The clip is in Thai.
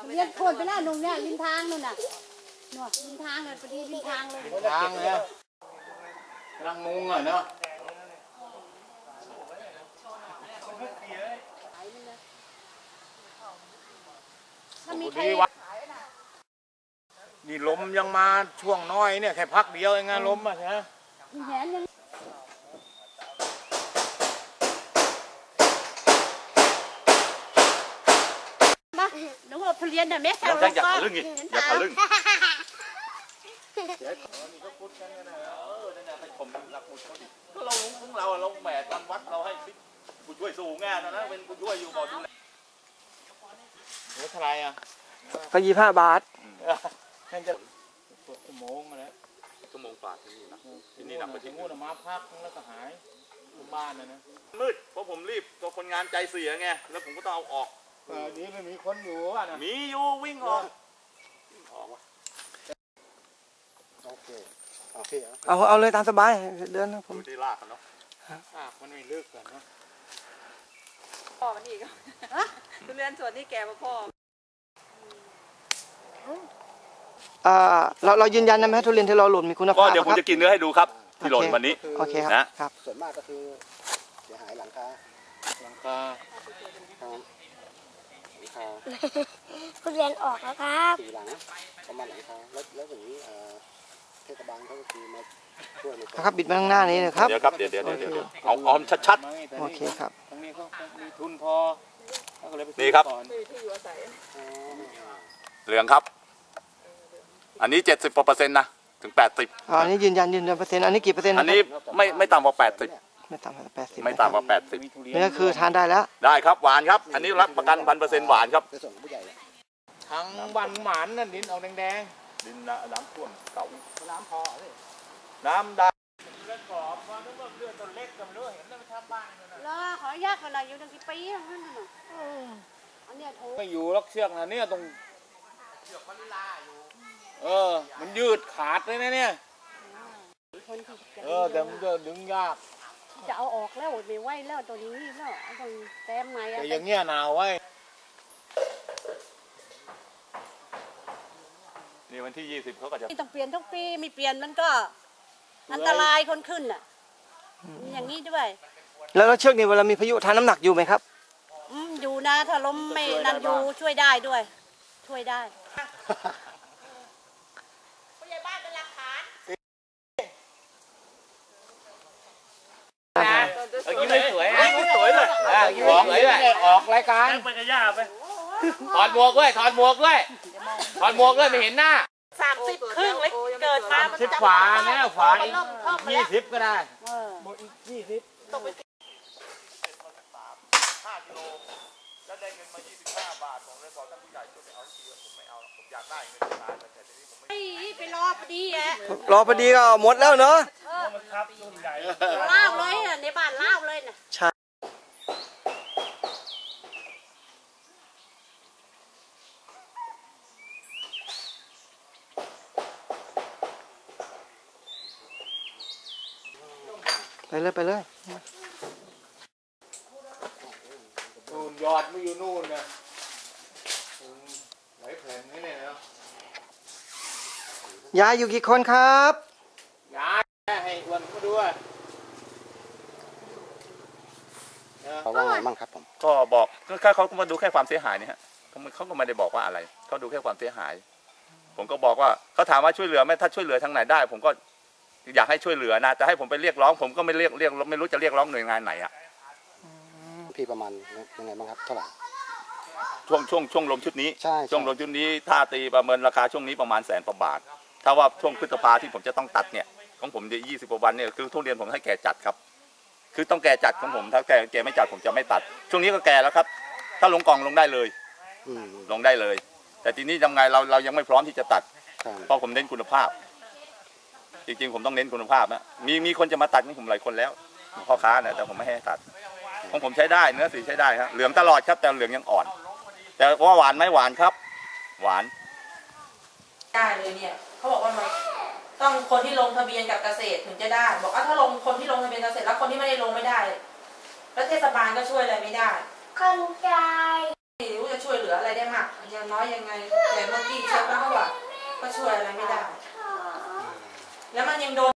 เรียนโคนไปแล้วนุ่งเนี่ยริมทางนู่นน่ะหนวดริมทางเลยพอดีริมทางเลยทางเลยกำลังมุงอ่ะเนาะนี่ลมยังมาช่วงน้อยเนี่ยแค่พักเดียวเองนะลมอ่ะใช่ไหมแหนยังมาหนูเอาเรียนน่ะแม่เราอยากทะลึ่งอีกอยากทะลึ่งก็เราของเราเราแหมตอนวัดเราให้ผู้ช่วยสูงไงตอนนั้นเป็นผู้ช่วยอยู่ก่อนดูแลโอ้เท่าไรอ่ะก็25 บาทแค่จะชั่วโมงมาแล้วชั่วโมงกว่าที่นี่นะที่นี่หนักไปที่งูนมาพักแล้วก็หายบ้านนะมืดเพราะผมรีบตัวคนงานใจเสียไงแล้วผมก็ต้องเอาออกนี้ไม่มีคนอยู่อ่ะนะมีอยู่วิ่งออกโอเคเอาเลยตามสบายเดินนะผมที่ลากกันเนาะลากมันไม่ลึกกันเนาะพ่อมันอีกทุเรียนสวนนี่แก่กว่าพ่อเรายืนยันนะไหมทุเรียนที่เราหล่นมีคุณภาพก็เดี๋ยวผมจะกินเนื้อให้ดูครับที่หล่นวันนี้โอเคครับส่วนมากก็คือเสียหายหลังคาทุเรียนออกแล้วครับ 4 หลังประมาณหลังคาแล้วอย่างนี้เทศบาลเขาก็คือมาช่วยนะครับบิดมาข้างหน้านี้นะครับเดี๋ยวครับเดี๋ยวเอาออมชัดๆโอเคครับตรงนี้เขามีทุนพอนี่ครับเหลืองครับอันนี้70%นะถึง80 อันนี้ยืนยันเปอร์เซ็นต์อันนี้กี่เปอร์เซ็นต์อันนี้ไม่ต่ำกว่า80 ไม่ต่ำกว่า80 ไม่ต่ำกว่า80 นี่ก็คือทานได้แล้วได้ครับหวานครับอันนี้รับประกัน1,000%หวานครับทั้งวันหมานนั่นดินเอาแดงๆดินน้ำท่วมเก่าน้ำพอเลยน้ำได้เลือดกรอบมาทั้งหมดเลือดตัวเล็กกับเลือดเห็นแล้วมันทำบ้านเลยนะแล้วขอยากอะไรอยู่ตั้งกี่ปีนั่นน่ะอันเนี้ยถูกไม่อยู่ล็อกเชือกนะเนี่ยตรงเชือกมันลาอยู่มันยืดขาดเลยนะเนี่ยแต่มันก็ดึงยากจะเอาออกแล้วไม่ไหวแล้วตัวนี้แล้วต้องแต้มใหม่แต่อย่างเงี้ยหนาวไว้นี่วันที่20เขาก็จะต้องเปลี่ยนทุกปีไม่เปลี่ยนมันก็อันตรายคนขึ้นอ่ะอย่างนี้ด้วยแล้วเชือกนี่เวลามีพายุทานน้ำหนักอยู่ไหมครับอยู่นะถ้าลมไม่นั่นอยู่ช่วยได้ด้วยช่วยได้ผู้ใหญ่บ้านเป็นหลักฐานยิ้มไม่สวยยิ้มสวยเลยของเลยออกรายการไปกระยาไปถอดหมวกด้วยไม่เห็นหน้า 30 ครึ่งเลยเกิดมามัน 10 ฝาเนี่ยฝาอีก20ก็ได้อีก20ต้องไป5 กิโลแล้วได้เงินมา25 บาทผมเลยบอกท่านผู้ใหญ่ช่วยไปเอาทีผมไม่เอาผมอยากได้เงินล้านแต่ทีนี้ผมไม่ไปรอพอดีรอพอดีก็หมดแล้วเนาะครับรุ่นใหญ่เล่าเลยในบ้านเล่าเลยนะใช่ไปเลยนู่นยอดไม่อยู่นู่นนะหลายแผ่นนี่เนี่ยนะยายอยู่กี่คนครับยายให้อ้วนมาด้วยเขาว่าไงบ้างครับผมก็บอกก็แค่เขามาดูแค่ความเสียหายนี่ฮะเขาก็ไม่ได้บอกว่าอะไรเขาดูแค่ความเสียหายผมก็บอกว่าเขาถามว่าช่วยเหลือไหมถ้าช่วยเหลือทางไหนได้ผมก็อยากให้ช่วยเหลือนะจะให้ผมไปเรียกร้องผมก็ไม่เรียกไม่รู้จะเรียกร้องหน่วยงานไหนอ่ะพี่ประมาณยังไงบ้างครับเท่าไหร่ช่วงลมชุดนี้ใช่ช่วงลมชุดนี้ถ้าตีประเมินราคาช่วงนี้ประมาณ100,000 กว่าบาทถ้าว่าช่วงพฤษภาที่ผมจะต้องตัดเนี่ยของผมจะ20 กว่าวันเนี่ยคือทุเรียนผมให้แก่จัดครับคือต้องแก่จัดของผมถ้าแก่ไม่จัดผมจะไม่ตัดช่วงนี้ก็แก่แล้วครับถ้าลงกล่องลงได้เลยลงได้เลยแต่ทีนี้ยังไงเรายังไม่พร้อมที่จะตัดเพราะผมเน้นคุณภาพจริงๆผมต้องเน้นคุณภาพนะมีคนจะมาตัดนี่ผมหลายคนแล้วพ่อค้านะแต่ผมไม่ให้ตัดของผมใช้ได้เนื้อสีใช้ได้ครับเหลืองตลอดครับแต่เหลืองยังอ่อนแต่ว่าหวานไหมหวานครับหวานได้เลยเนี่ยเขาบอกว่าต้องคนที่ลงทะเบียนกับเกษตรถึงจะได้บอกว่าถ้าลงคนที่ลงทะเบียนเกษตรแล้วคนที่ไม่ได้ลงไม่ได้แล้วเทศบาลก็ช่วยอะไรไม่ได้คนใจไม่รู้จะช่วยเหลืออะไรได้มากยังมันน้อยยังไง แต่เมื่อกี้เช็คแล้วเขาว่าก็ช่วยอะไรไม่ได้ แล้วมันยังโดน